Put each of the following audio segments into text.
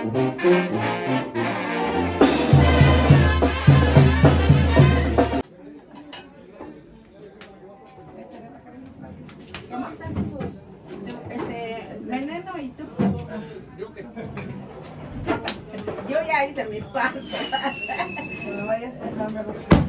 ¿Cómo están sus veneno y tú? Yo ya hice mi parte. No vayas pasando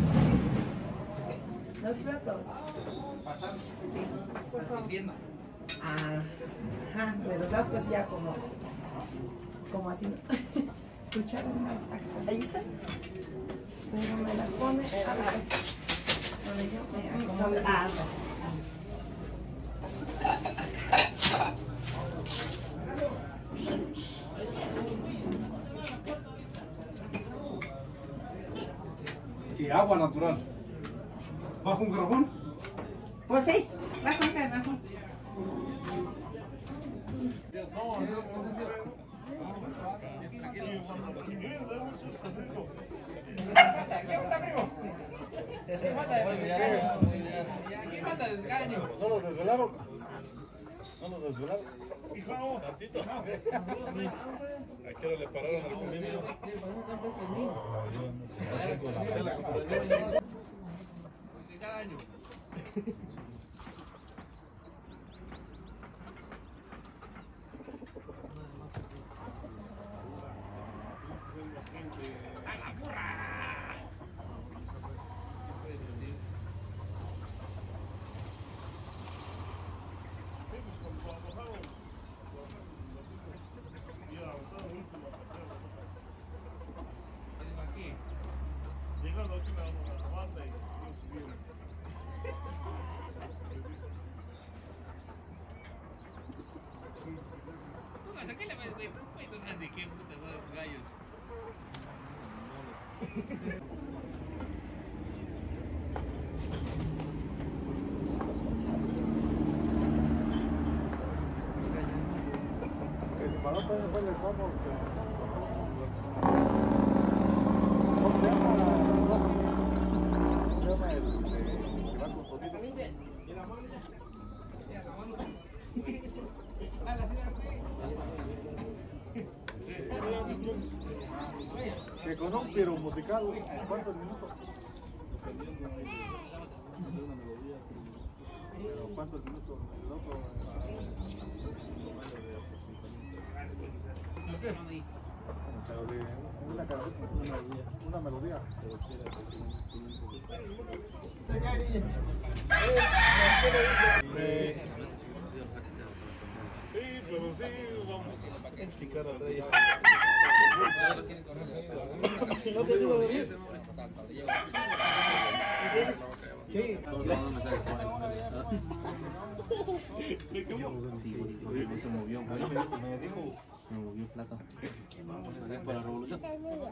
los platos. Pasar. Sí. Sirviendo. Ajá, me los das pues ya como así. Cucharas más. Ahí está. Pero me las pone a la donde yo me acomodo. Y agua natural. ¿Bajo un garrafón? Pues sí, va con garrafón. ¿Qué falta de desgaño? ¿No los desvelaron? ¿No los desvelaron? Hijo, tantito. ¿A qué hora le pararon al comienzo? Cada año. ¡A la burra! Llegando aquí la banda y subieron. Póngase, ¿qué le ves, güey? ¿Puedes durar de qué puta son los gallos? Que con un piro musical, ¿cuántos minutos? Pero ¿cuántos minutos? El otro, pero de una canción, una melodía. Sí, pero sí, vamos a picar atrás. ¿No te ayuda a dormir? Sí. Se movió, güey. Me dijo. Me movió plata. Para la revolución.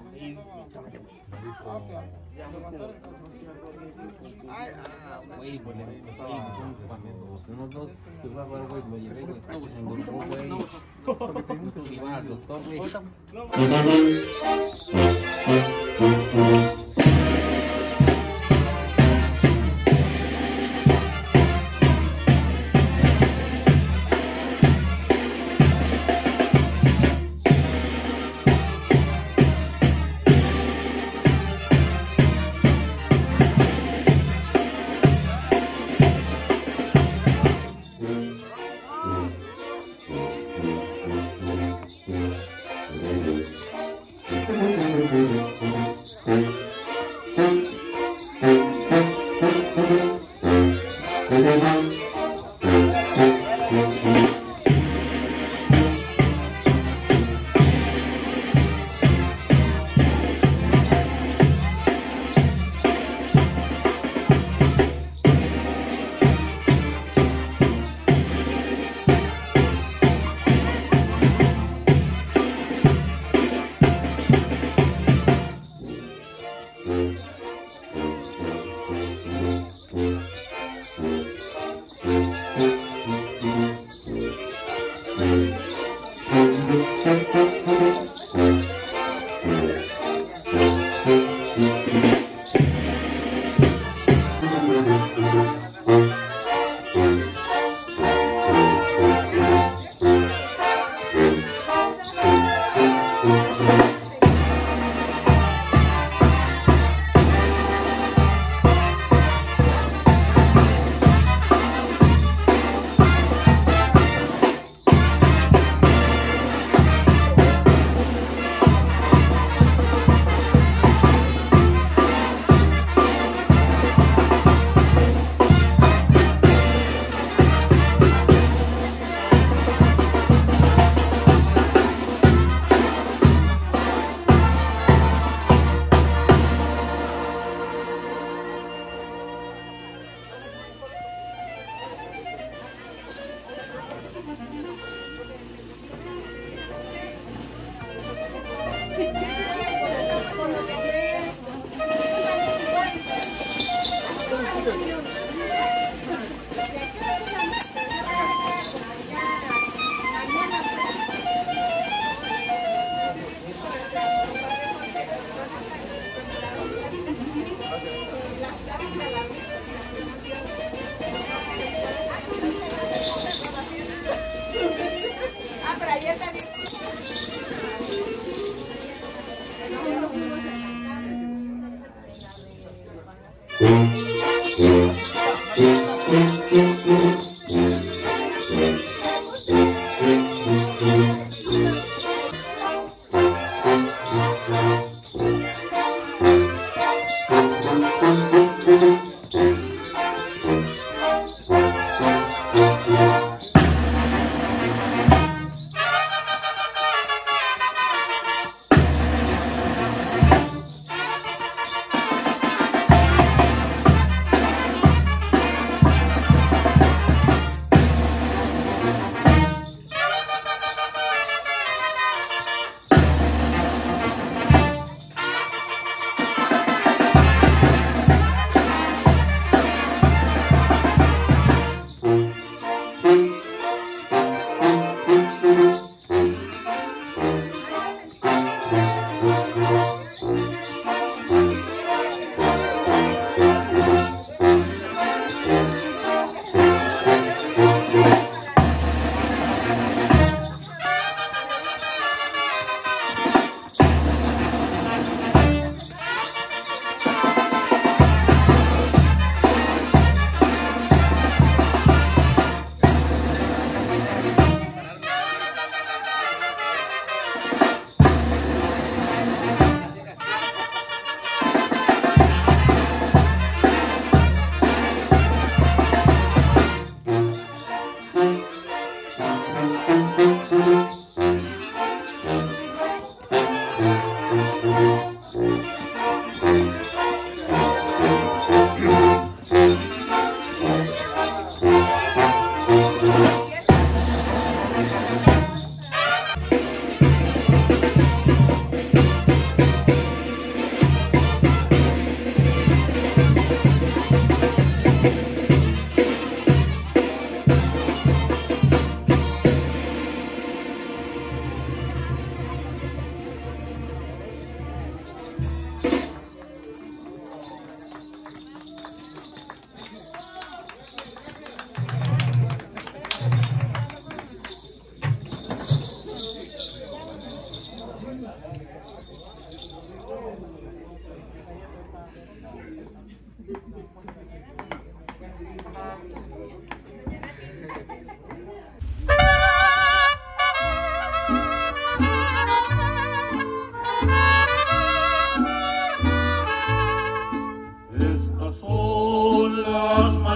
Güey, pues cuando unos dos que fue a jugar, güey, lo llevé, güey. No, pues engordó, güey. Iba al doctor, güey.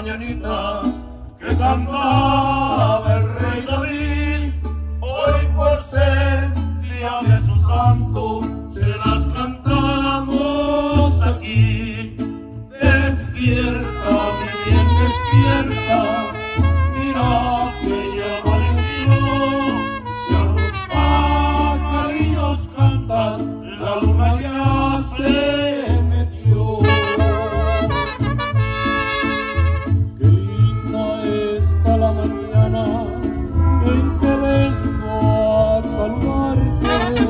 mañanitas que cantaba el rey David, hoy por ser día de su santo, se las cantamos aquí. Despierta, que bien despierta, mira que ya amaneció, ya los pajarillos cantan, la luna ya se metió. Qué linda está la mañana en que vengo a saludarte.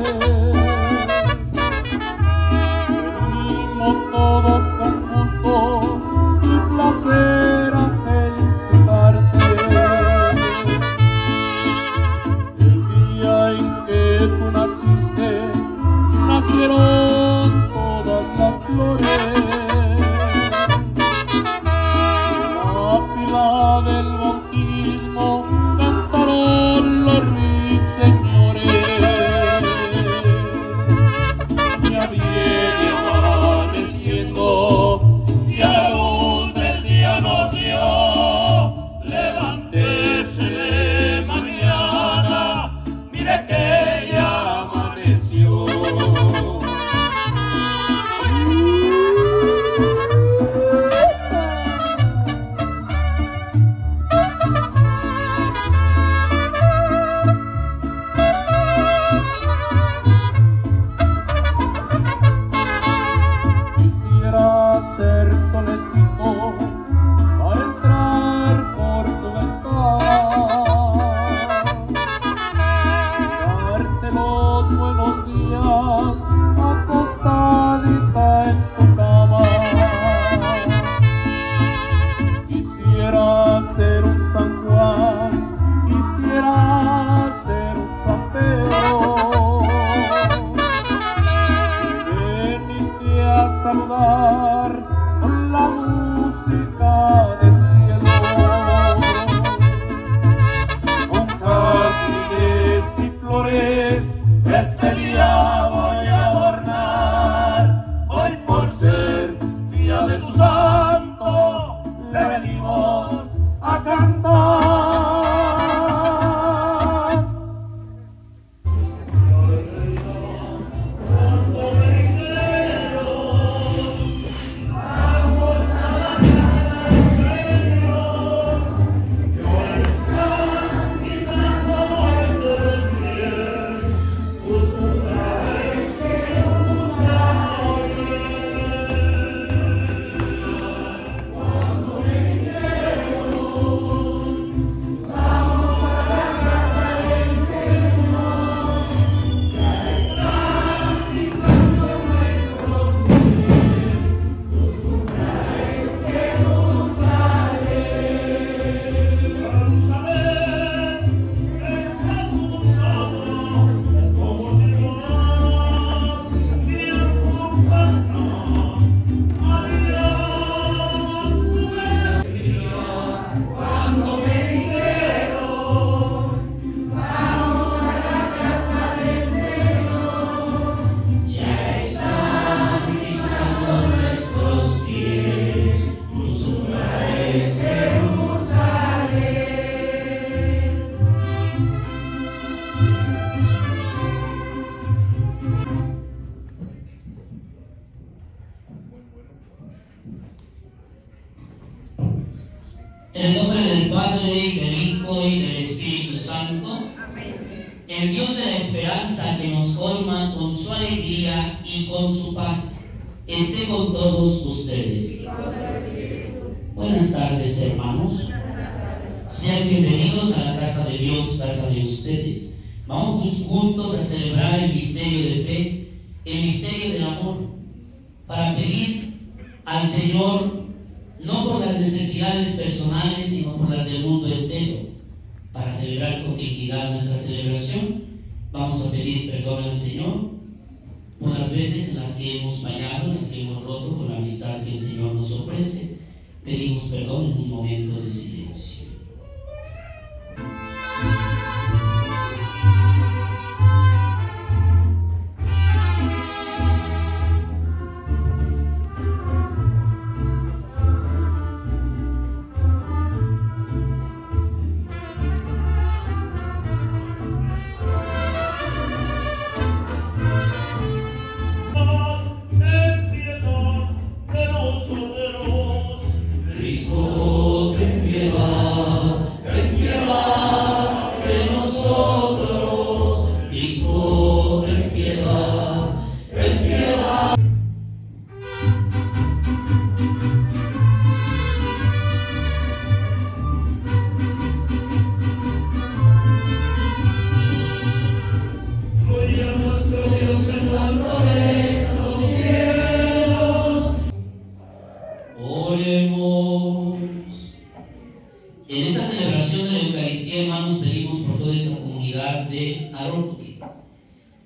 Venimos todos con gusto y placer a felicitarte. El día en que tú naciste, nacieron todas las flores. La pila del bautismo cantaron los ruiseñores. Ya viene amaneciendo y a la luz del día nos dio. Levántese de mañana, mire que ya amaneció. Quisiera ser solecito para entrar por tu ventana, darte los buenos días acostadita en tu cama. Quisiera ser un San Juan, quisiera ser un San Pedro, venirte a saludar con la música del cielo, con jazmines y flores. Este día voy a adornar, hoy por ser día de su santo, le venimos a cantar. En el nombre del Padre, del Hijo y del Espíritu Santo, el Dios de la esperanza que nos colma con su alegría y con su paz, esté con todos ustedes. Buenas tardes, hermanos. Sean bienvenidos a la casa de Dios, casa de ustedes. Vamos juntos a celebrar el misterio de fe, el misterio del amor, para pedir al Señor, no por las necesidades personales, sino por las del mundo entero, para celebrar con dignidad nuestra celebración. Vamos a pedir perdón al Señor por las veces en las que hemos fallado, en las que hemos roto con la amistad que el Señor nos ofrece. Pedimos perdón en un momento de silencio.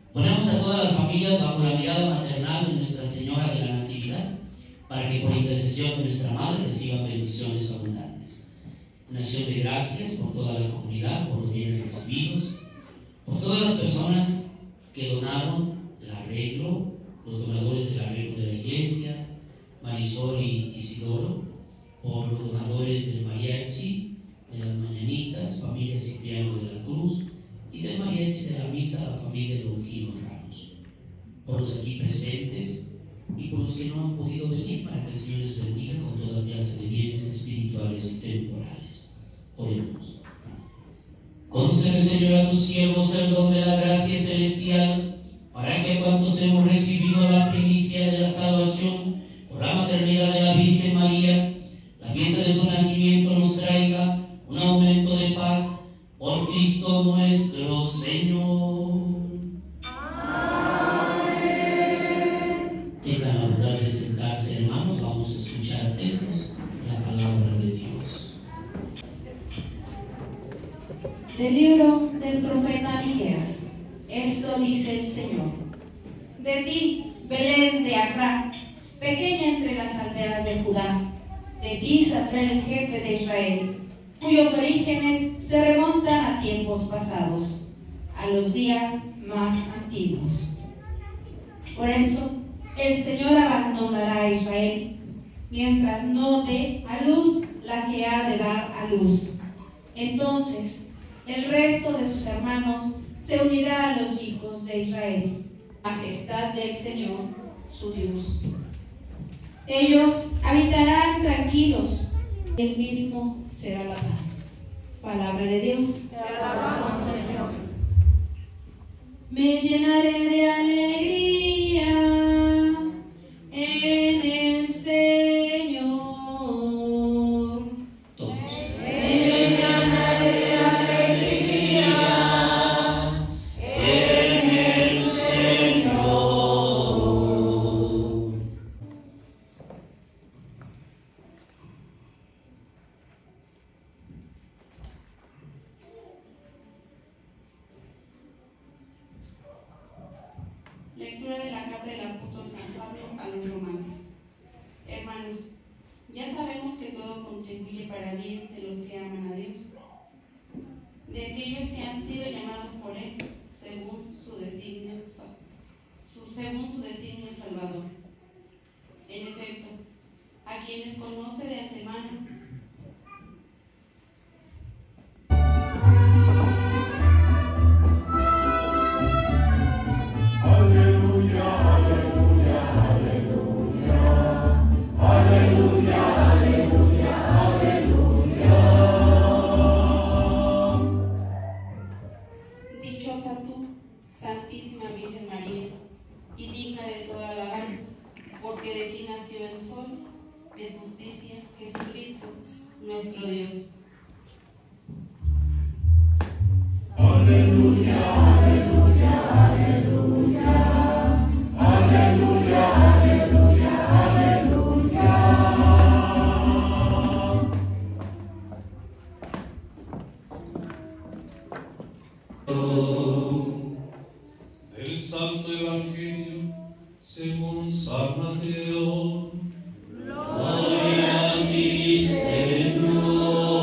Ponemos a todas las familias bajo la mirada maternal de Nuestra Señora de la Natividad, para que por intercesión de nuestra Madre reciban bendiciones abundantes. Una acción de gracias por toda la comunidad, por los bienes recibidos, por todas las personas que donaron el arreglo, los donadores del arreglo de la iglesia, Marisol y Isidoro, por los donadores del mariachi, de las mañanitas, familia Cipriano de la Cruz, y del mariachi de la misa, la familia Longinos Ramos, por los aquí presentes y por los que no han podido venir, para que el Señor les bendiga con toda clase de bienes espirituales y temporales. Oremos. Concede, Señor, a tus siervos el don de la gracia celestial, para que cuantos hemos recibido la primicia de la salvación por la maternidad de la Virgen María, la fiesta de su nacimiento nos traiga un aumento de paz por Cristo nuestro Señor. Amén. Tengan la bondad de sentarse, hermanos. Vamos a escuchar atentos la palabra de Dios. Del libro del profeta Miqueas. Esto dice el Señor: de ti, Belén de Acrán, pequeña entre las aldeas de Judá, de ti saldrá el jefe de Israel, cuyos orígenes se remontan a tiempos pasados, a los días más antiguos. Por eso, el Señor abandonará a Israel, mientras no dé a luz la que ha de dar a luz. Entonces, el resto de sus hermanos se unirá a los hijos de Israel, majestad del Señor, su Dios. Ellos habitarán tranquilos, Él mismo será la paz. Palabra de Dios. Te alabamos, Señor. Me llenaré de alegría en el Señor. Todos. Me llenaré de alegría en el Señor. Lectura de la carta del apóstol San Pablo a los romanos. Hermanos, ya sabemos que todo contribuye para bien de los que aman a Dios, de aquellos que han sido llamados por Él según su designio salvador. En efecto, a quienes conoce de antemano, dichosa tú, Santísima Virgen María, y digna de toda alabanza, porque de ti nació el sol de justicia, Jesucristo, nuestro Dios. El Santo Evangelio según San Mateo. Gloria a ti, Señor.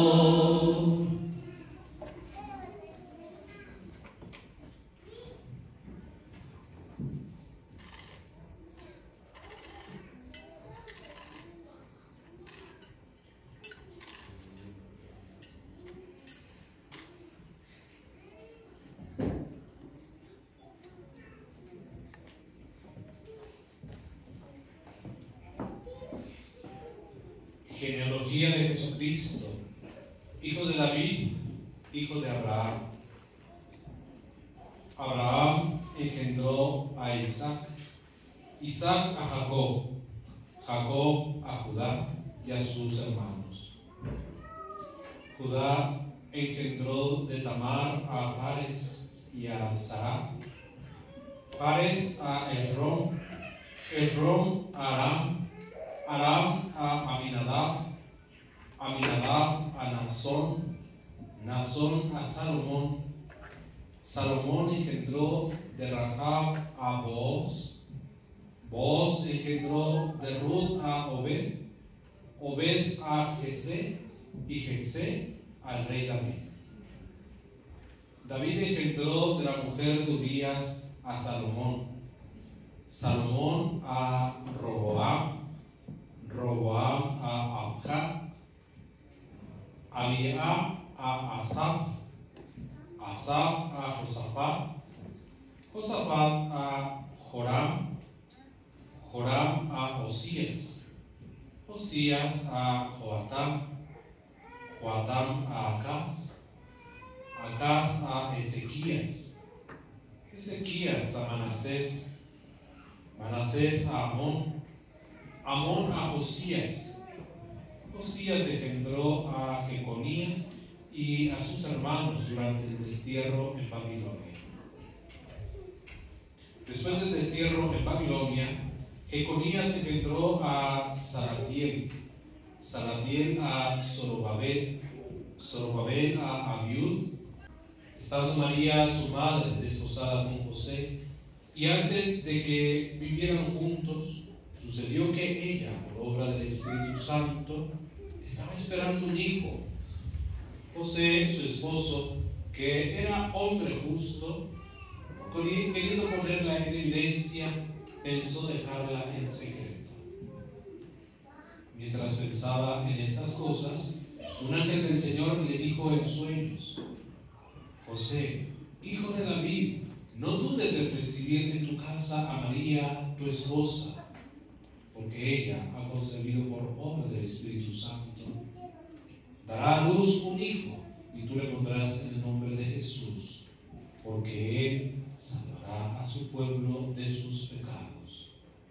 Genealogía de Jesucristo, hijo de David, hijo de Abraham. Abraham engendró a Isaac, Isaac a Jacob, Jacob a Judá y a sus hermanos. Judá engendró de Tamar a Fares y a Sará, Fares a Esrom, Esrom a Aram, Aram a Aminadab, Aminadab a Nazón, Nazón a Salomón, Salomón engendró de Rahab a Booz, Booz engendró de Ruth a Obed, Obed a Jesé, y Jesé al rey David. David engendró de la mujer de Urías a Salomón, Salomón a Roboam, Roboam a Abja, Abia a Asap, Asap a Josafat, Josafat a Joram, Joram a Osías, Osías a Joatam, Joatam a Acaz, Acaz a Ezequías, Ezequías a Manasés, Manasés a Amón, Amón a Josías, Josías engendró a Jeconías y a sus hermanos durante el destierro en Babilonia. Después del destierro en Babilonia, Jeconías engendró a Salatiel, Salatiel a Zorobabel, Zorobabel a Abiud, estando María su madre desposada con José, y antes de que vivieran juntos, sucedió que ella, por obra del Espíritu Santo, estaba esperando un hijo. José, su esposo, que era hombre justo, queriendo ponerla en evidencia, pensó dejarla en secreto. Mientras pensaba en estas cosas, un ángel del Señor le dijo en sueños: José, hijo de David, no dudes en recibir en tu casa a María, tu esposa, porque ella ha concebido por obra del Espíritu Santo. Dará a luz un hijo, y tú le pondrás el nombre de Jesús, porque él salvará a su pueblo de sus pecados.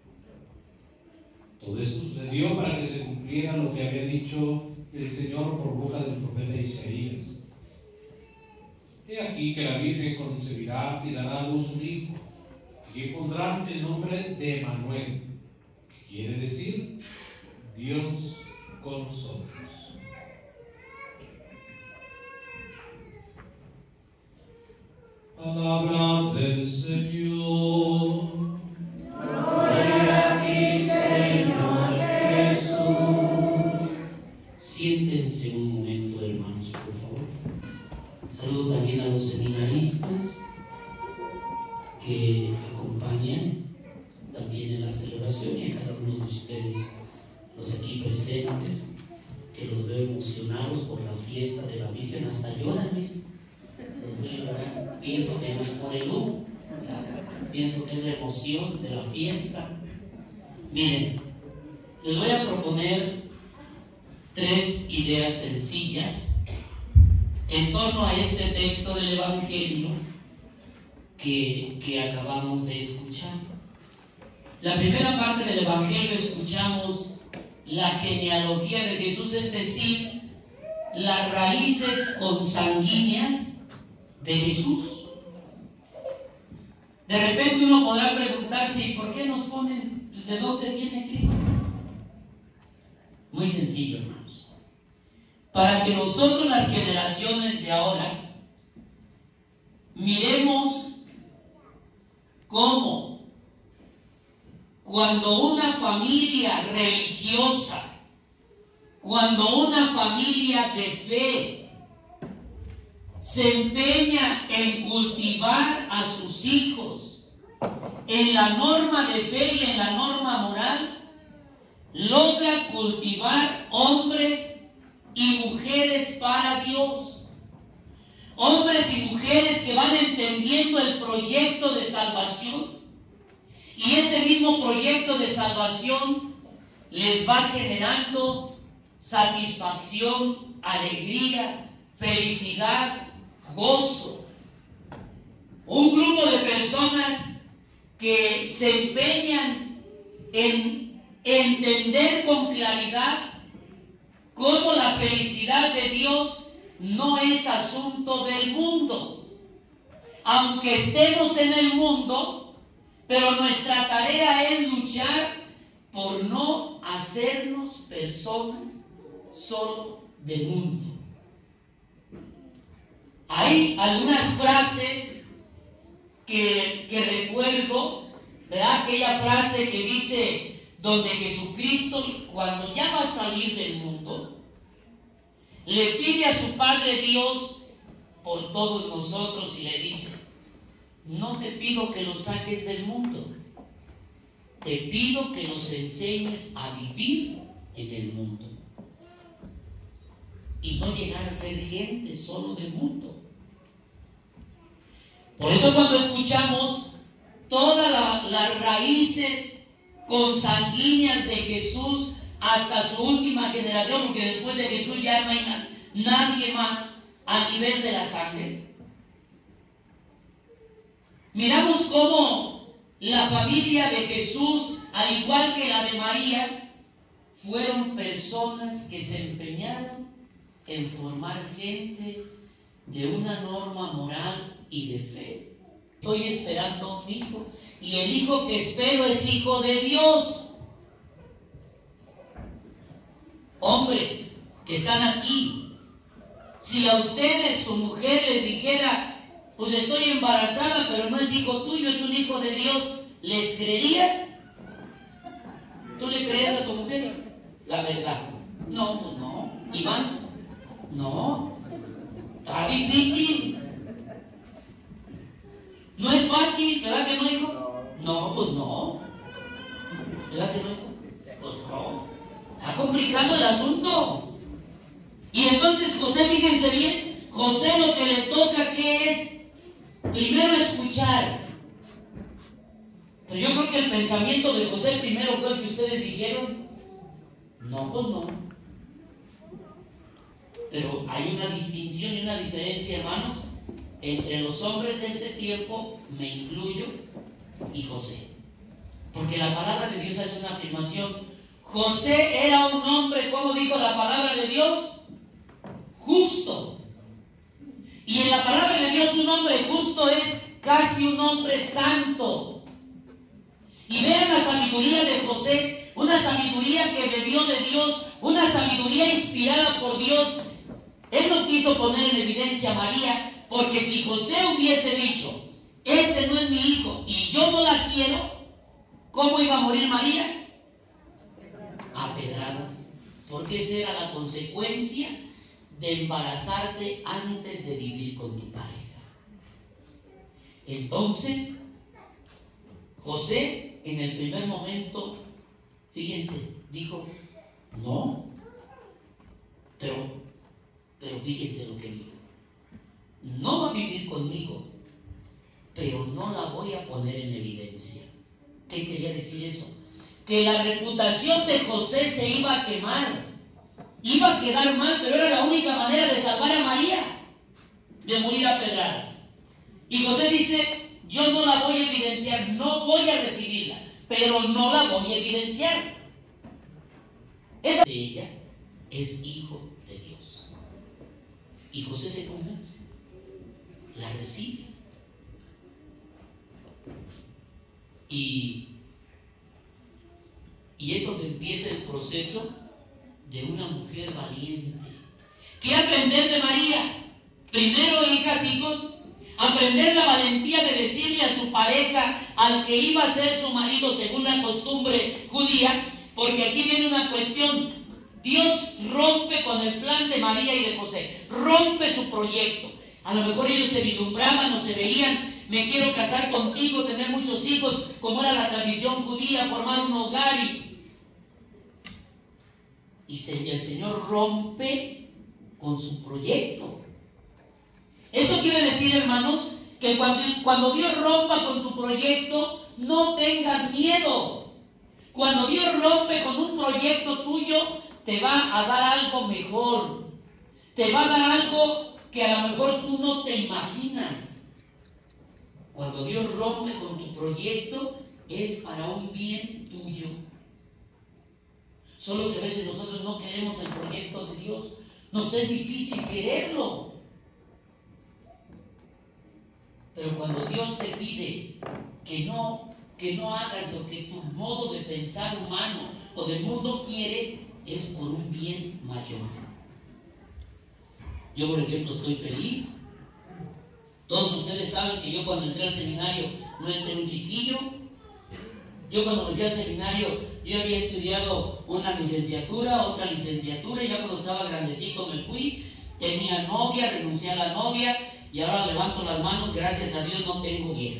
Todo esto sucedió para que se cumpliera lo que había dicho el Señor por boca del profeta Isaías. He aquí que la Virgen concebirá y dará a luz un hijo, y le pondrán el nombre de Emmanuel, que quiere decir Dios con nosotros. Palabra del Señor. Gloria a ti, Señor Jesús. Siéntense un momento, hermanos, por favor. Saludo también a los seminaristas que acompañan también en la celebración, y a cada uno de ustedes, los aquí presentes, que los veo emocionados por la fiesta de la Virgen. Hasta lloran, los veo llorar. Pienso que no es por el humo, pienso que es la emoción de la fiesta. Miren, les voy a proponer 3 ideas sencillas en torno a este texto del Evangelio que acabamos de escuchar. La primera parte del Evangelio escuchamos la genealogía de Jesús, es decir, las raíces consanguíneas de Jesús. De repente uno podrá preguntarse: ¿y por qué nos ponen, pues, de dónde viene Cristo? Muy sencillo, hermanos. Para que nosotros, las generaciones de ahora, miremos cómo cuando una familia religiosa, cuando una familia de fe se empeña en cultivar a sus hijos en la norma de fe y en la norma moral, logra cultivar hombres y mujeres para Dios. Hombres y mujeres que van entendiendo el proyecto de salvación, y ese mismo proyecto de salvación les va generando satisfacción, alegría, felicidad, gozo. Un grupo de personas que se empeñan en entender con claridad cómo la felicidad de Dios no es asunto del mundo. Aunque estemos en el mundo, pero nuestra tarea es luchar por no hacernos personas solo del mundo. Hay algunas frases que recuerdo, ¿verdad? Aquella frase que dice, donde Jesucristo, cuando ya va a salir del mundo, le pide a su Padre Dios por todos nosotros y le dice, no te pido que los saques del mundo, te pido que los enseñes a vivir en el mundo y no llegar a ser gente solo del mundo. Por eso cuando escuchamos todas las raíces consanguíneas de Jesús hasta su última generación, porque después de Jesús ya no hay nadie más a nivel de la sangre, miramos cómo la familia de Jesús, al igual que la de María, fueron personas que se empeñaron en formar gente de una norma moral y de fe. Estoy esperando un hijo, y el hijo que espero es hijo de Dios. Hombres que están aquí, si a ustedes su mujer les dijera, pues estoy embarazada, pero no es hijo tuyo, es un hijo de Dios, ¿les creerían? ¿Tú le crees a tu mujer la verdad? No, pues no. Iván, no. Está difícil. No es fácil, ¿verdad que no, hijo? No, pues no. ¿Verdad que no, hijo? Pues no. Está complicado el asunto. Y entonces José, fíjense bien, José lo que le toca, ¿qué es? Primero escuchar. Pero yo creo que el pensamiento de José primero fue el que ustedes dijeron. No, pues no. Pero hay una distinción y una diferencia, hermanos, entre los hombres de este tiempo, me incluyo, y José. Porque la palabra de Dios hace una afirmación. José era un hombre, ¿cómo dijo la palabra de Dios? Justo. Y en la palabra de Dios un hombre justo es casi un hombre santo. Y vean la sabiduría de José, una sabiduría que bebió de Dios, una sabiduría inspirada por Dios. Él no quiso poner en evidencia a María, porque si José hubiese dicho, ese no es mi hijo y yo no la quiero, ¿cómo iba a morir María? A pedradas, porque esa era la consecuencia de embarazarte antes de vivir con tu pareja. Entonces, José en el primer momento, fíjense, dijo, no, pero fíjense lo que dijo, no va a vivir conmigo, pero no la voy a poner en evidencia. ¿Qué quería decir eso? Que la reputación de José se iba a quemar, iba a quedar mal, pero era la única manera de salvar a María de morir a pedradas. Y José dice, yo no la voy a evidenciar, no voy a recibirla, pero no la voy a evidenciar. Esa de ella es hijo de Dios. Y José se convence, la recibe. Y es donde empieza el proceso de una mujer valiente. ¿Qué aprender de María? Primero, hijos, aprender la valentía de decirle a su pareja, al que iba a ser su marido según la costumbre judía, porque aquí viene una cuestión. Dios rompe con el plan de María y de José, rompe su proyecto. A lo mejor ellos se vislumbraban o se veían, me quiero casar contigo, tener muchos hijos, como era la tradición judía, formar un hogar. Y el Señor rompe con su proyecto. Esto quiere decir, hermanos, que cuando Dios rompa con tu proyecto, no tengas miedo. Cuando Dios rompe con un proyecto tuyo, te va a dar algo mejor. Te va a dar algo que a lo mejor tú no te imaginas. Cuando Dios rompe con tu proyecto, es para un bien tuyo. Solo que a veces nosotros no queremos el proyecto de Dios. Nos es difícil quererlo. Pero cuando Dios te pide que no hagas lo que tu modo de pensar humano o del mundo quiere, es por un bien mayor. Yo, por ejemplo, estoy feliz Todos ustedes saben que yo cuando entré al seminario no entré un chiquillo. Yo cuando me fui al seminario, yo había estudiado una licenciatura, otra licenciatura, y ya cuando estaba grandecito me fui, tenía novia, renuncié a la novia, y ahora levanto las manos, gracias a Dios no tengo vieja.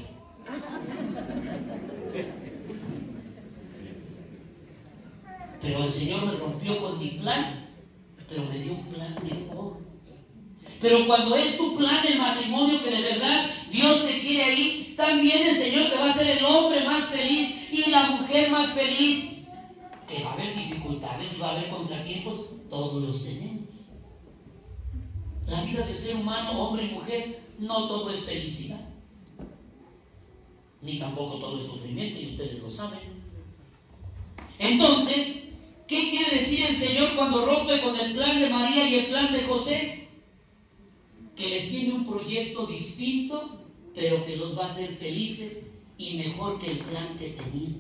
Pero el Señor me rompió con mi plan, pero me dio un plan mejor. Pero cuando es tu plan el matrimonio, que de verdad Dios te quiere ahí, también el Señor te va a hacer el hombre más feliz y la mujer más feliz. Que va a haber dificultades, va a haber contratiempos, todos los tenemos. La vida del ser humano, hombre y mujer, no todo es felicidad, ni tampoco todo es sufrimiento, y ustedes lo saben. Entonces, ¿qué quiere decir el Señor cuando rompe con el plan de María y el plan de José? Que les tiene un proyecto distinto, pero que los va a hacer felices y mejor que el plan que tenían.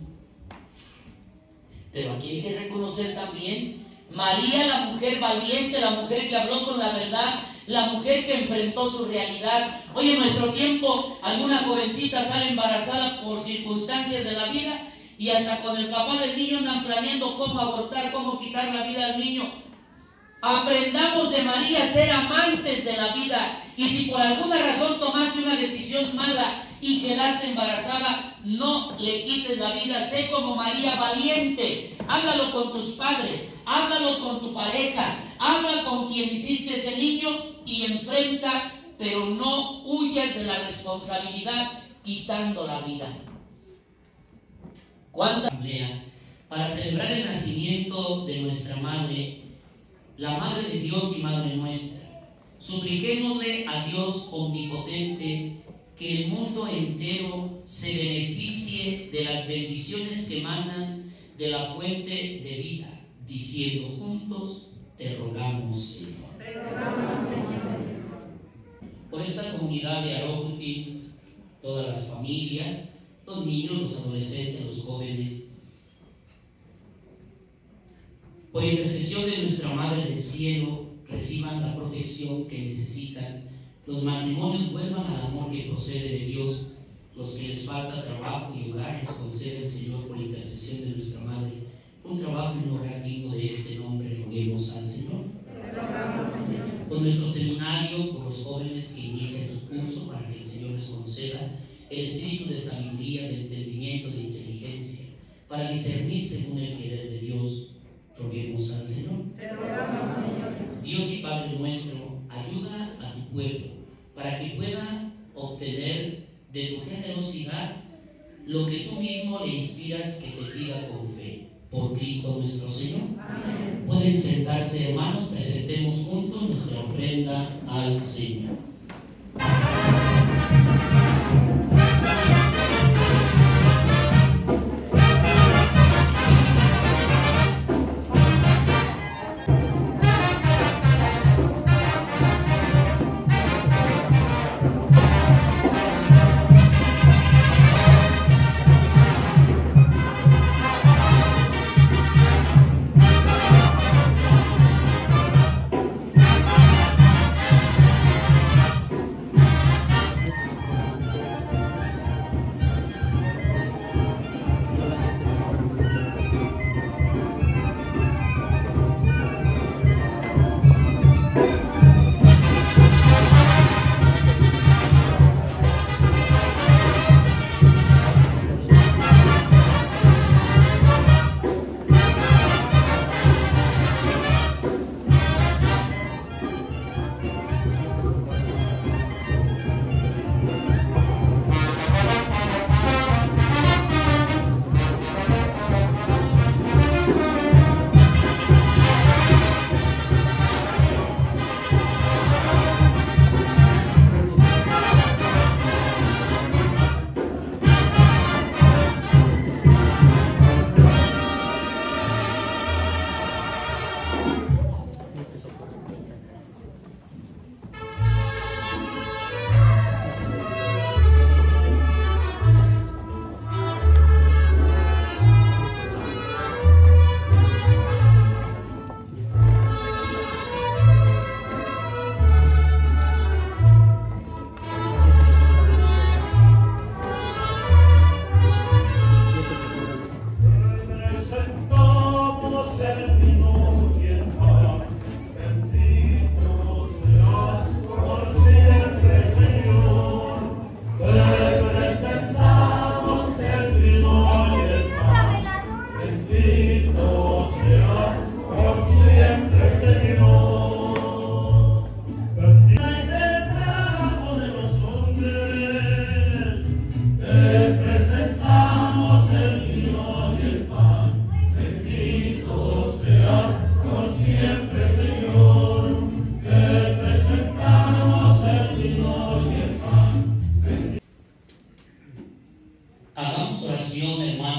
Pero aquí hay que reconocer también María, la mujer valiente, la mujer que habló con la verdad, la mujer que enfrentó su realidad. Hoy en nuestro tiempo, alguna jovencita sale embarazada por circunstancias de la vida y hasta con el papá del niño andan planeando cómo abortar, cómo quitar la vida al niño. Aprendamos de María a ser amantes de la vida, y si por alguna razón tomaste una decisión mala y quedaste embarazada, no le quites la vida. Sé como María valiente. Háblalo con tus padres, háblalo con tu pareja, habla con quien hiciste ese niño y enfrenta, pero no huyas de la responsabilidad quitando la vida. ¿Cuánta asamblea para celebrar el nacimiento de nuestra madre, la Madre de Dios y Madre nuestra? Supliquémosle a Dios omnipotente que el mundo entero se beneficie de las bendiciones que emanan de la fuente de vida, diciendo juntos: te rogamos, Señor. Te rogamos, Señor. Por esta comunidad de Arocuti, todas las familias, los niños, los adolescentes, los jóvenes, por intercesión de nuestra Madre del Cielo, reciban la protección que necesitan, los matrimonios vuelvan al amor que procede de Dios, los que les falta trabajo y hogar les concede el Señor por intercesión de nuestra Madre un trabajo y un hogar digno de este nombre. Roguemos al Señor. Por nuestro seminario, por los jóvenes que inician su curso, para que el Señor les conceda el espíritu de sabiduría, de entendimiento, de inteligencia, para discernir según el querer de Dios. Roguemos al Señor. Dios y Padre nuestro, ayuda a tu pueblo para que pueda obtener de tu generosidad lo que tú mismo le inspiras que te pida con fe. Por Cristo nuestro Señor. Amén. Pueden sentarse, hermanos, presentemos juntos nuestra ofrenda al Señor.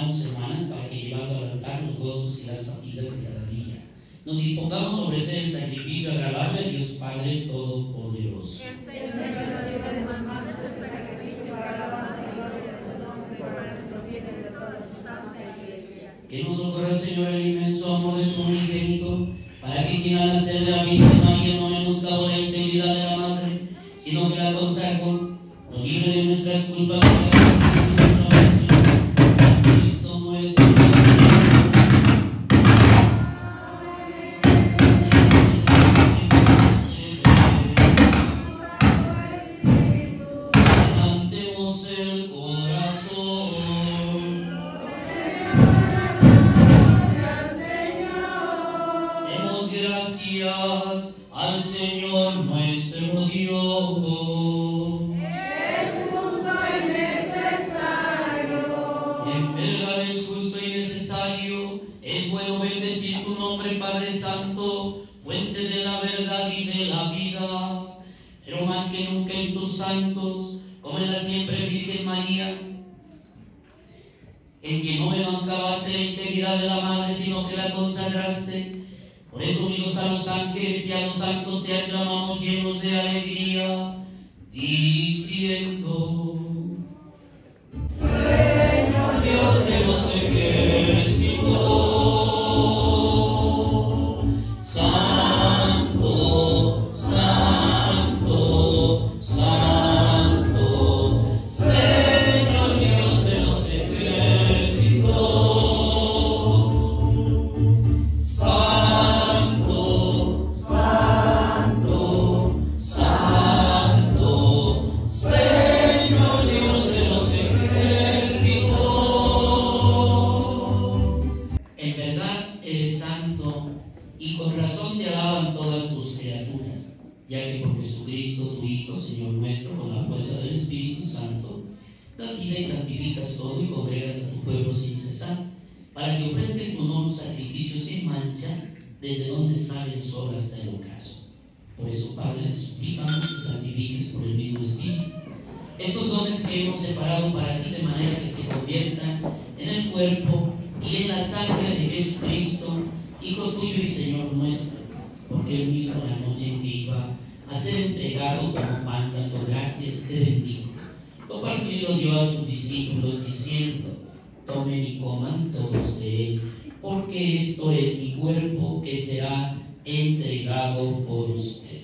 hermanos y hermanas para que, llevando al altar los gozos y las fatigas de cada día, nos dispongamos a ofrecer el sacrificio agradable a Dios Padre Todopoderoso. Que nos socorra, Señor, el inmenso amor de tu unigénito, para que quien al nacer de la Virgen María no menoscabo la integridad de la Madre, sino que la consagró, nos libre de nuestras culpas y de nuestra oración. Cristo nuestro. Levantemos el corazón. Demos gracias al Señor nuestro Dios. Es justo y necesario. En verdad es justo y necesario, es bueno bendecir tu nombre, Padre Santo, fuente de la verdad y de la vida. Pero más que nunca en tus santos, como en la siempre Virgen María, en que no menoscabaste la integridad de la Madre, sino que la consagraste. Por eso, unidos a los ángeles y a los santos, te aclamamos llenos de alegría, diciendo: Señor Dios de los ejércitos, Santo, Santo, Santo, Señor Dios de los ejércitos, Santo, Santo, Santo, Señor Dios de los ejércitos. En verdad eres santo, y con razón te alaban todas tus criaturas, ya que por Jesucristo, tu Hijo, Señor nuestro, con la fuerza del Espíritu Santo, das vida y santificas todo y congregas a tu pueblo sin cesar, para que ofrezca en tu nombre un sacrificio sin mancha, desde donde sale el sol hasta el ocaso. Por eso, Padre, te suplicamos que santifiques por el mismo Espíritu estos dones que hemos separado para ti, de manera que se conviertan en el cuerpo y en la sangre de Jesucristo, Hijo tuyo y Señor nuestro, porque él mismo, la noche en que iba a ser entregado como pan, dando gracias, te bendijo. Lo partió y lo dio a sus discípulos, diciendo: tomen y coman todos de él, porque esto es mi cuerpo que será entregado por ustedes.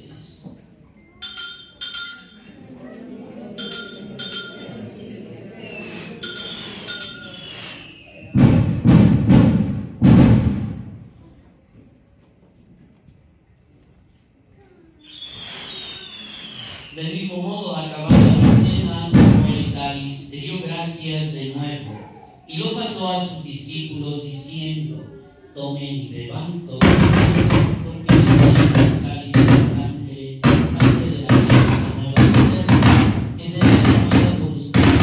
Del mismo modo, acabada la cena, tomó el cáliz, te dio gracias de nuevo, y lo pasó a sus discípulos, diciendo: tomen y beban todos, porque esto es el cáliz de la sangre de la alianza nueva y eterna, que será derramada por ustedes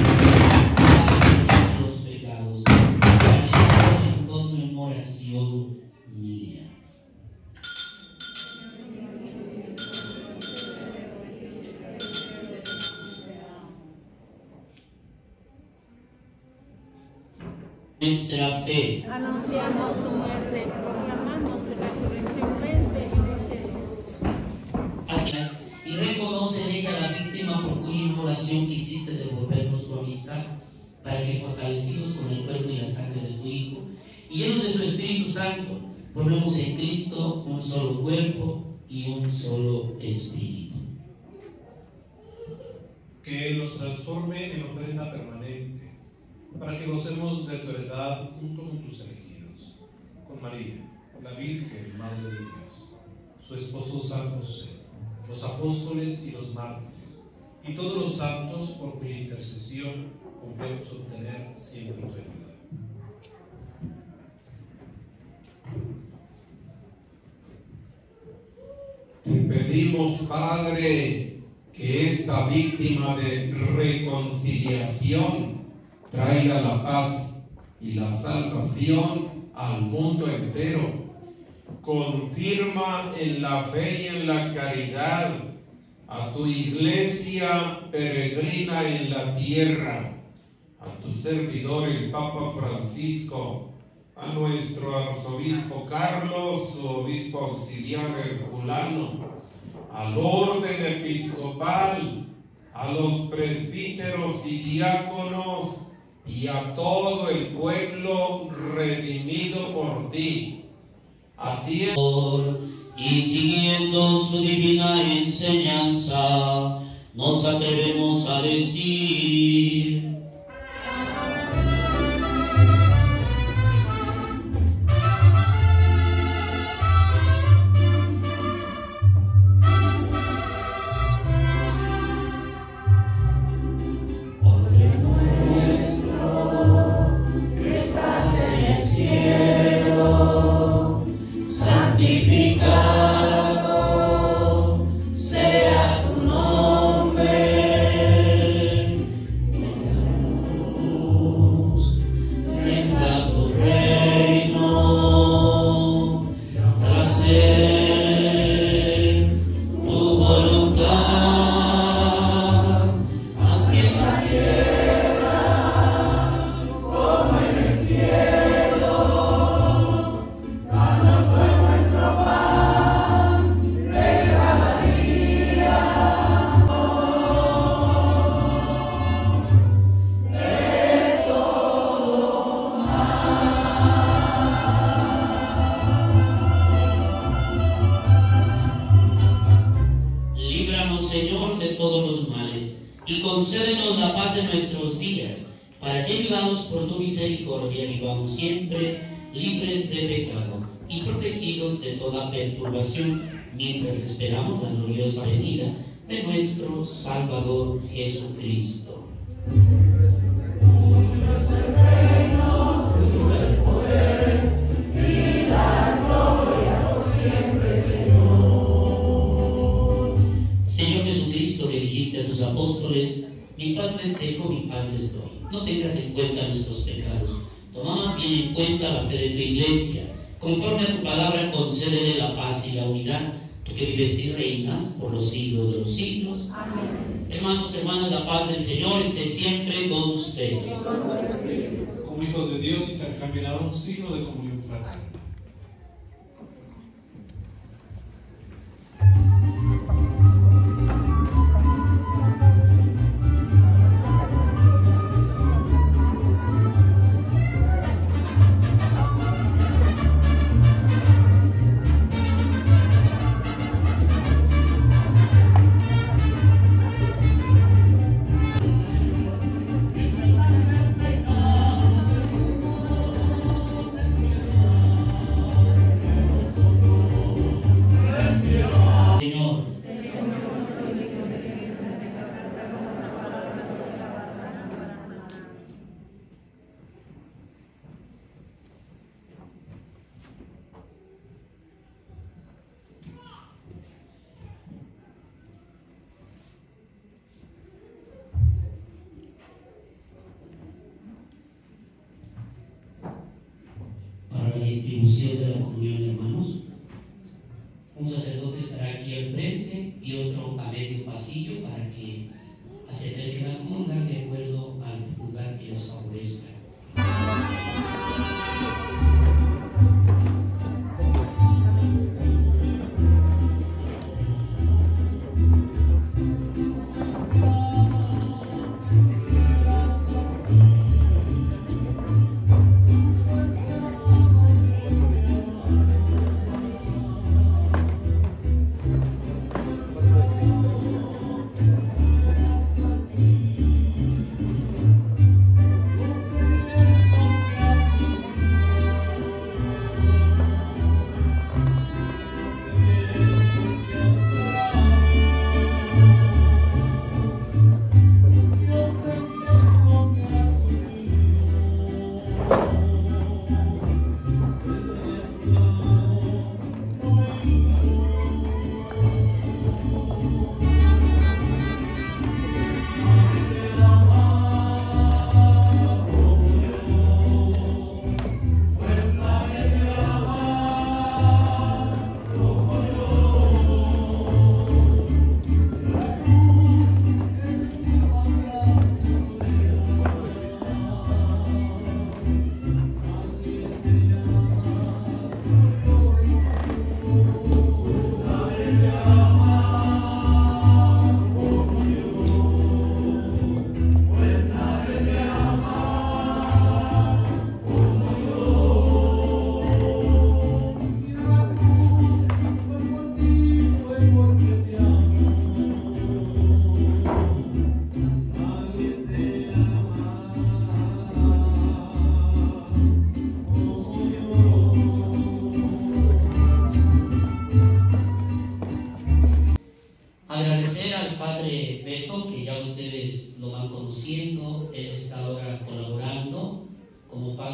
para los pecados, para que sea en conmemoración mía. Nuestra fe. Anunciamos su muerte, proclamamos su resurrección. Ven, Señor Jesús. Así, y reconoce en ella la víctima por cuya inmolación quisiste devolvernos tu amistad, para que, fortalecidos con el cuerpo y la sangre de tu Hijo, y llenos de su Espíritu Santo, formemos en Cristo un solo cuerpo y un solo espíritu. Que Él nos transforme en ofrenda permanente, para que gocemos de tu heredad junto con tus elegidos, con María, la Virgen, Madre de Dios, su esposo San José, los apóstoles y los mártires, y todos los santos por cuya intercesión confiamos obtener siempre tu ayuda. Te pedimos, Padre, que esta víctima de reconciliación traiga la paz y la salvación al mundo entero. Confirma en la fe y en la caridad a tu iglesia peregrina en la tierra, a tu servidor el Papa Francisco, a nuestro arzobispo Carlos, su obispo auxiliar Herculano, al orden episcopal, a los presbíteros y diáconos y a todo el pueblo redimido por ti. A ti y siguiendo su divina enseñanza, nos atrevemos a decir: Señor, de todos los males, y concédenos la paz en nuestros días, para que, ayudados por tu misericordia, vivamos siempre libres de pecado y protegidos de toda perturbación, mientras esperamos la gloriosa venida de nuestro Salvador Jesucristo. Señor Jesucristo, que dijiste a tus apóstoles: mi paz les dejo, mi paz les doy. No tengas en cuenta nuestros pecados, toma más bien en cuenta la fe de tu Iglesia. Conforme a tu palabra, concédele la paz y la unidad, tú que vives y reinas por los siglos de los siglos. Amén. Hermanos, hermanas, la paz del Señor esté siempre con ustedes. Como hijos de Dios, intercambiarán un signo de comunión fraterna. Distribución de la comunión, hermanos. Un sacerdote estará aquí al frente y otro a medio pasillo para que se acerquen a comulgar de acuerdo al lugar que les favorezca.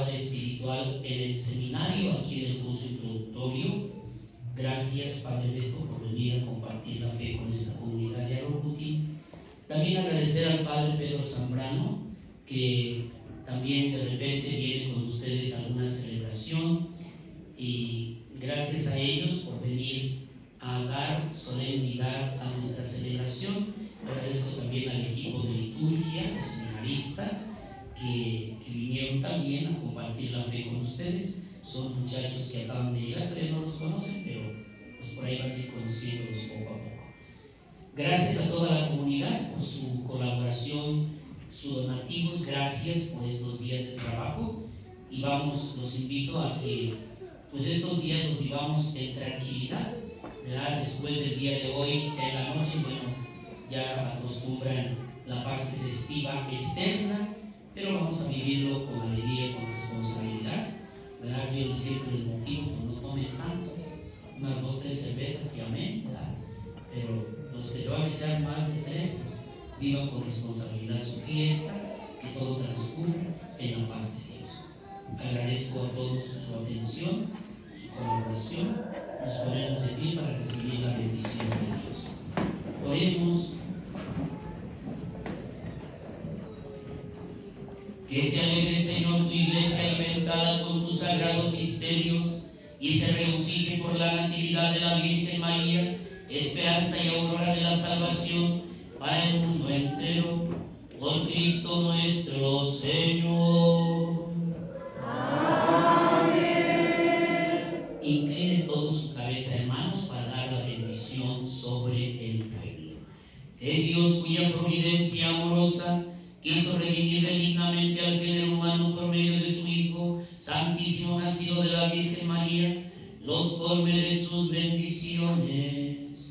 padre espiritual en el seminario, aquí en el curso introductorio. Gracias, Padre Beto, por venir a compartir la fe con esta comunidad de Arocuti. También agradecer al Padre Pedro Zambrano, que también de repente viene con ustedes a alguna celebración, y gracias a ellos por venir a dar solemnidad a nuestra celebración. Agradezco también al equipo de liturgia, los seminaristas, que vinieron también a compartir la fe con ustedes. Son muchachos que acaban de llegar, todavía no los conocen, pero pues por ahí van a ir conociéndolos poco a poco. Gracias a toda la comunidad por su colaboración, sus donativos. Gracias por estos días de trabajo, y los invito a que pues estos días los vivamos en tranquilidad, ¿verdad? Después del día de hoy, que en la noche, bueno, ya acostumbran la parte festiva externa, pero vamos a vivirlo con alegría y con responsabilidad, ¿verdad? Yo siempre les motivo que no tomen tanto, unas 2 o 3 cervezas y amén, ¿verdad? Pero los que se van a echar más de 3, pues vivan con responsabilidad su fiesta, que todo transcurra en la paz de Dios. Agradezco a todos su atención, su colaboración. Nos ponemos de pie para recibir la bendición de Dios. Oremos. Que se alegre, Señor, tu iglesia alimentada con tus sagrados misterios, y se regocije por la natividad de la Virgen María, esperanza y aurora de la salvación para el mundo entero. Por Cristo nuestro Señor. Amén. Incline todos su cabeza, hermanos, para dar la bendición sobre el pueblo. Que Dios, cuya providencia amorosa quiso redimir benignamente al género humano por medio de su Hijo, Santísimo nacido de la Virgen María, los colme de sus bendiciones.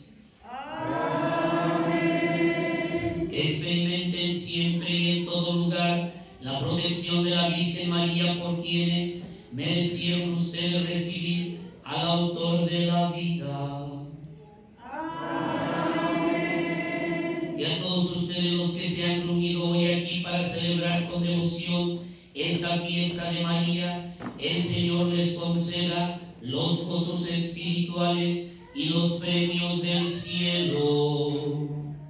Amén. Que experimenten siempre y en todo lugar la protección de la Virgen María, por quienes merecieron ustedes recibir al autor de la vida. Y a todos ustedes los que se han reunido hoy aquí para celebrar con devoción esta fiesta de María, el Señor les conceda los gozos espirituales y los premios del cielo.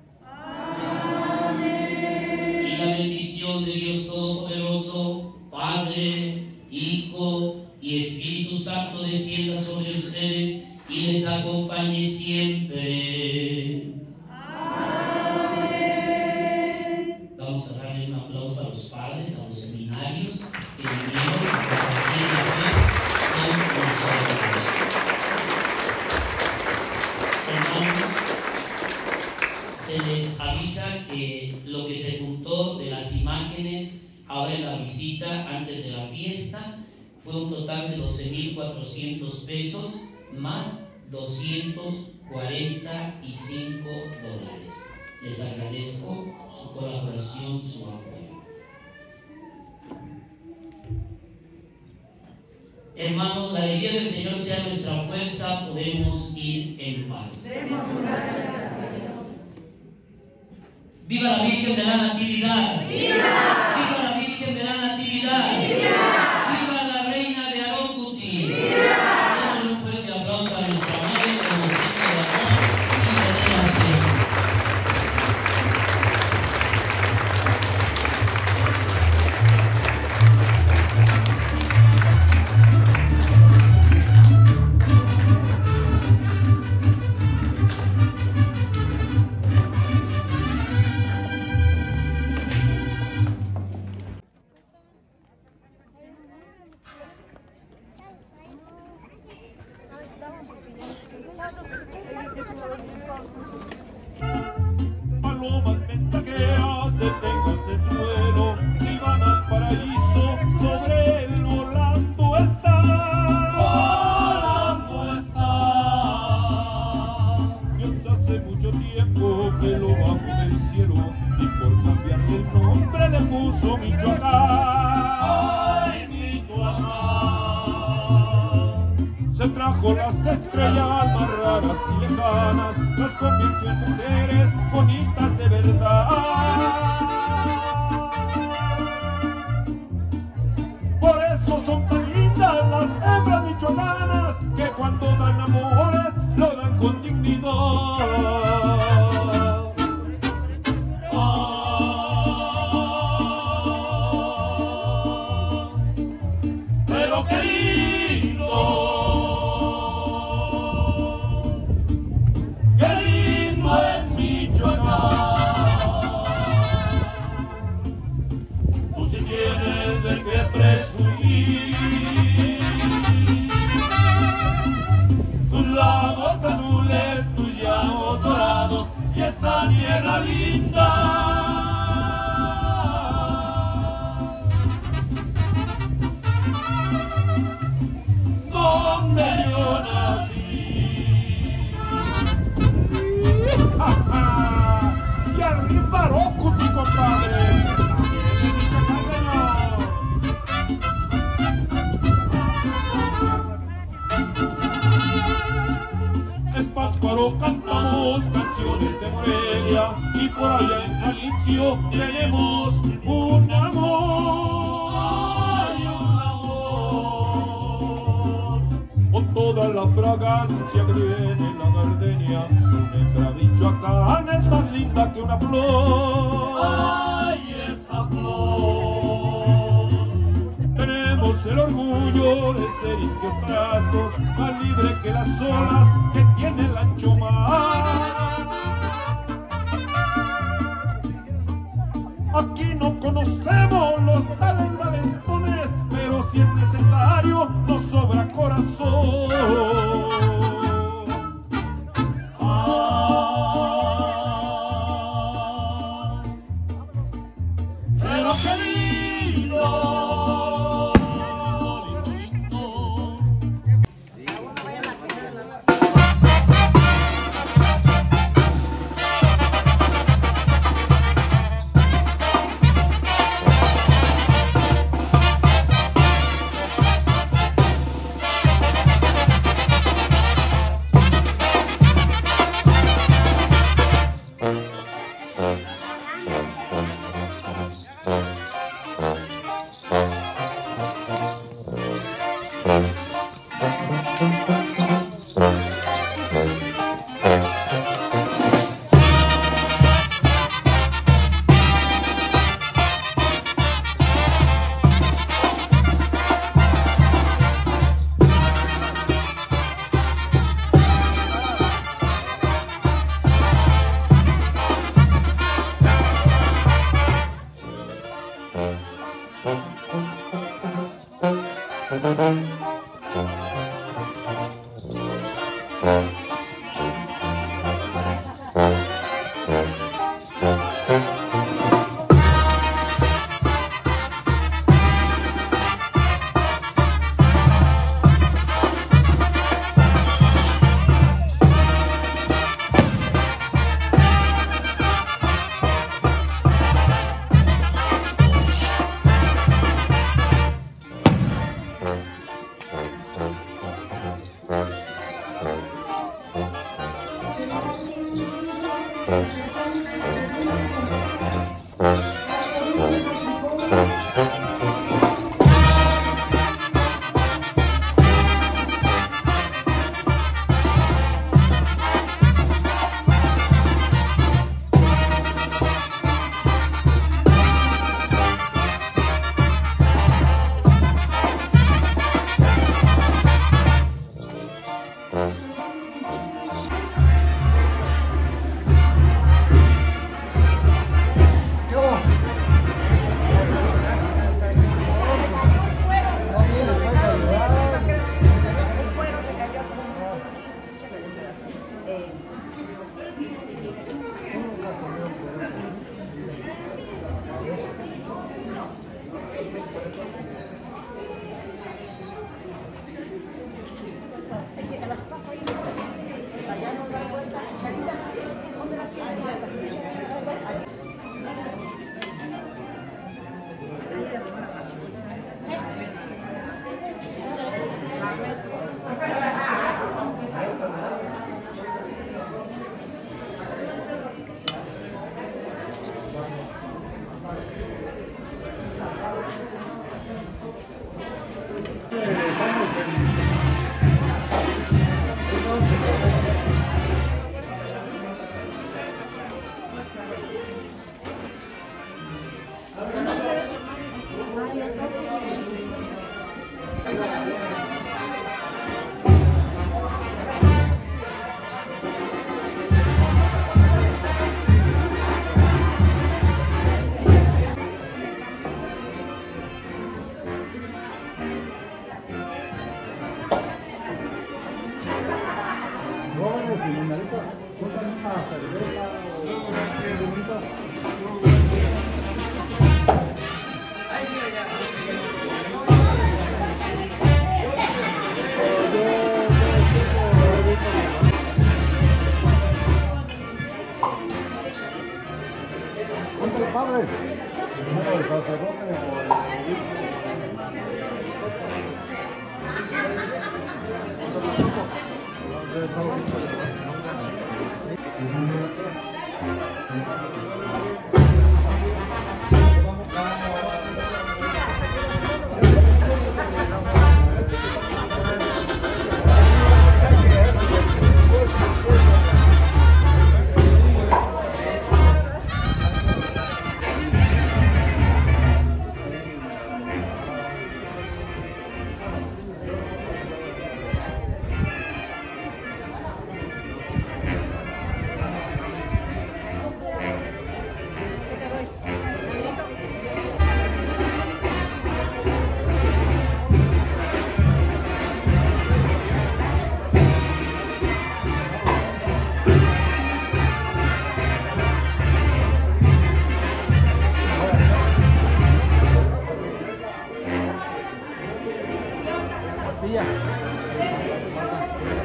Amén. Y la bendición de Dios Todopoderoso, Padre, Hijo y Espíritu Santo, descienda sobre ustedes y les acompañe siempre. Vamos a darle un aplauso a los padres, a los seminarios que vinieron a compartir la fe con nosotros. Hermanos, se les avisa que lo que se juntó de las imágenes ahora en la visita antes de la fiesta fue un total de 12,400 pesos más 245 dólares. Les agradezco su colaboración, su apoyo. Hermanos, la alegría del Señor sea nuestra fuerza, podemos ir en paz. ¡Viva la Virgen de la Natividad! ¡Viva! ¡Viva la Virgen de la Natividad! ¡Viva! ¡Viva la Reina de Arocuti! ¡Viva! Démosle un fuerte aplauso a nuestra madre con los signos de amor y veneración. Palomas mensajeras, deténganse el suelo, si van al paraíso, sobre él volando está. Volando está. Dios hace mucho tiempo que lo bajó del cielo, y por cambiarle el nombre le puso Michoacán. ¡Ay, Michoacán! Se trajo las estrellas más raras y lejanas, las convirtió en mujeres bonitas de verdad. Por eso son tan lindas las hembras michoacanas que cuando dan amores lo dan con dignidad. Pero qué lindo es Michoacán. Tú sí tienes de qué presumir, tus lagos azules, tus llanos dorados y esa tierra linda. Donde yo nací. ¡Ja, ja! Y arriba Rocuti, compadre. También es michoacaneño. En Pátzcuaro cantamos canciones de Morelia y por allá en Jalisco tenemos un amor. ¡Ay, un amor! Con toda la fragancia que tiene la gardenia, nuestra Michoacán es más linda que una flor. ¡Ay, esa flor! Tenemos el orgullo de ser indios trastos, más libre que las olas que tiene el ancho mar. Aquí no conocemos los tales valentones, pero si es necesario nos sobra corazón. Pero qué lindo. Iya.